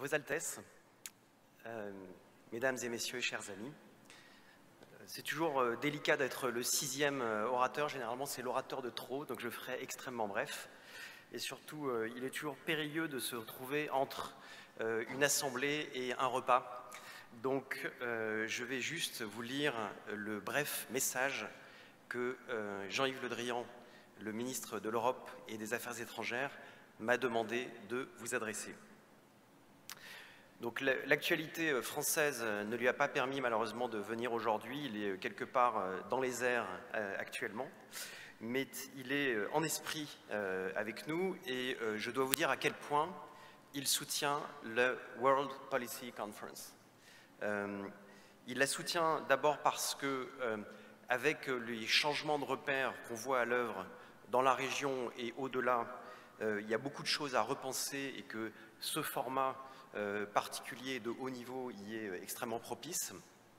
Vos Altesses, Mesdames et Messieurs, chers amis, c'est toujours délicat d'être le sixième orateur. Généralement, c'est l'orateur de trop, donc je ferai extrêmement bref. Et surtout, il est toujours périlleux de se retrouver entre une assemblée et un repas. Donc, je vais juste vous lire le bref message que Jean-Yves Le Drian, le ministre de l'Europe et des Affaires étrangères, m'a demandé de vous adresser. Donc l'actualité française ne lui a pas permis malheureusement de venir aujourd'hui, il est quelque part dans les airs actuellement, mais il est en esprit avec nous et je dois vous dire à quel point il soutient le World Policy Conference. Il la soutient d'abord parce que avec les changements de repères qu'on voit à l'œuvre dans la région et au-delà, il y a beaucoup de choses à repenser et que ce format particulier de haut niveau y est extrêmement propice.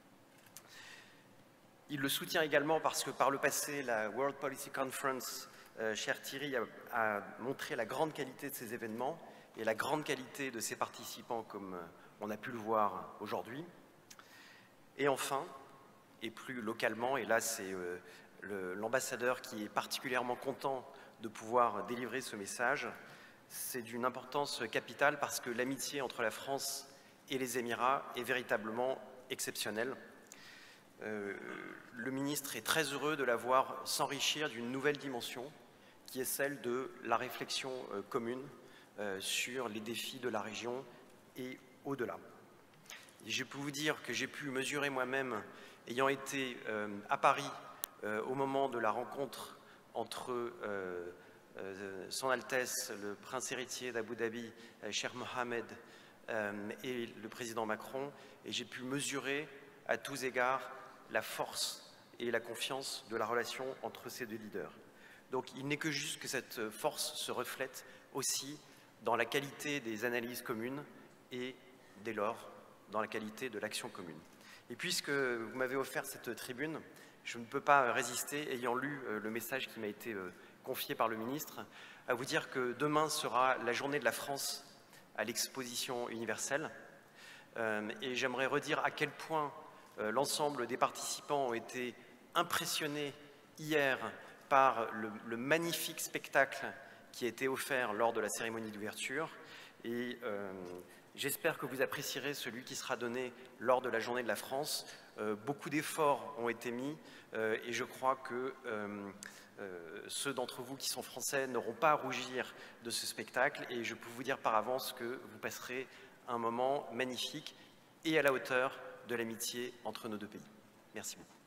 Il le soutient également parce que par le passé, la World Policy Conference, cher Thierry, a montré la grande qualité de ces événements et la grande qualité de ses participants comme on a pu le voir aujourd'hui. Et enfin, et plus localement, et là c'est l'ambassadeur qui est particulièrement content de pouvoir délivrer ce message, c'est d'une importance capitale parce que l'amitié entre la France et les Émirats est véritablement exceptionnelle. Le ministre est très heureux de la voir s'enrichir d'une nouvelle dimension qui est celle de la réflexion commune sur les défis de la région et au-delà. Je peux vous dire que j'ai pu mesurer moi-même, ayant été à Paris au moment de la rencontre entre Son Altesse, le prince héritier d'Abu Dhabi, Cheikh Mohammed, et le président Macron, et j'ai pu mesurer à tous égards la force et la confiance de la relation entre ces deux leaders. Donc il n'est que juste que cette force se reflète aussi dans la qualité des analyses communes et, dès lors, dans la qualité de l'action commune. Et puisque vous m'avez offert cette tribune, je ne peux pas résister, ayant lu le message qui m'a été confié par le ministre, à vous dire que demain sera la journée de la France à l'exposition universelle. Et j'aimerais redire à quel point l'ensemble des participants ont été impressionnés hier par le magnifique spectacle qui a été offert lors de la cérémonie d'ouverture. Et j'espère que vous apprécierez celui qui sera donné lors de la journée de la France. Beaucoup d'efforts ont été mis et je crois que ceux d'entre vous qui sont français n'auront pas à rougir de ce spectacle et je peux vous dire par avance que vous passerez un moment magnifique et à la hauteur de l'amitié entre nos deux pays. Merci beaucoup.